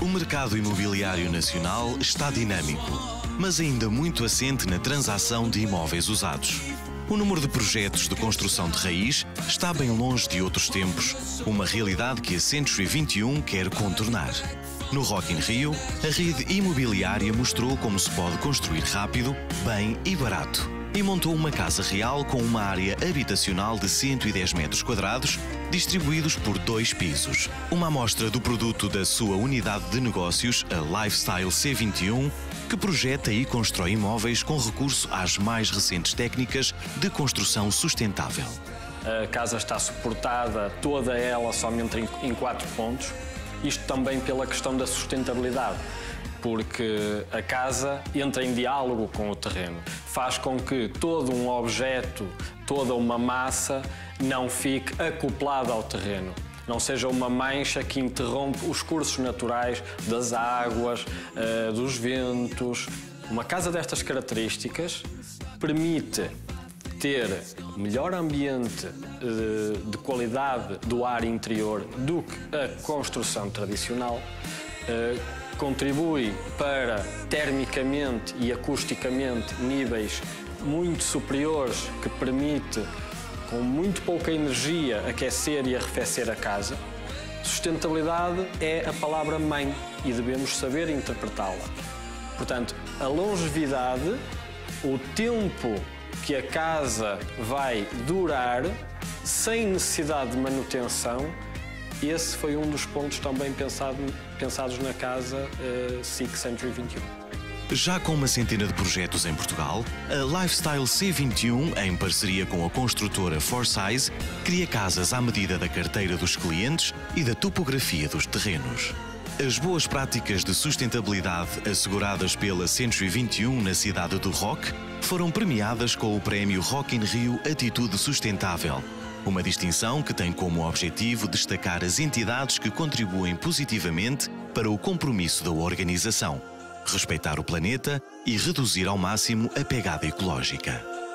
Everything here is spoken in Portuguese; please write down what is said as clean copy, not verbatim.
O mercado imobiliário nacional está dinâmico, mas ainda muito assente na transação de imóveis usados. O número de projetos de construção de raiz está bem longe de outros tempos, uma realidade que a Century 21 quer contornar. No Rock in Rio, a rede imobiliária mostrou como se pode construir rápido, bem e barato. E montou uma casa real com uma área habitacional de 110 metros quadrados, distribuídos por 2 pisos. Uma amostra do produto da sua unidade de negócios, a Lifestyle C21, que projeta e constrói imóveis com recurso às mais recentes técnicas de construção sustentável. A casa está suportada, toda ela, somente em 4 pontos. Isto também pela questão da sustentabilidade, porque a casa entra em diálogo com o terreno. Faz com que todo um objeto, toda uma massa, não fique acoplada ao terreno. Não seja uma mancha que interrompe os cursos naturais das águas, dos ventos. Uma casa destas características permite ter melhor ambiente de qualidade do ar interior do que a construção tradicional, contribui para, termicamente e acusticamente, níveis muito superiores que permite, com muito pouca energia, aquecer e arrefecer a casa. Sustentabilidade é a palavra-mãe e devemos saber interpretá-la. Portanto, a longevidade, o tempo que a casa vai durar sem necessidade de manutenção, esse foi um dos pontos também pensados na casa SIC Century 21. Já com uma centena de projetos em Portugal, a Lifestyle C21, em parceria com a construtora Forsize, cria casas à medida da carteira dos clientes e da topografia dos terrenos. As boas práticas de sustentabilidade asseguradas pela Century 21 na cidade do Rock foram premiadas com o prémio Rock in Rio Atitude Sustentável, uma distinção que tem como objetivo destacar as entidades que contribuem positivamente para o compromisso da organização, respeitar o planeta e reduzir ao máximo a pegada ecológica.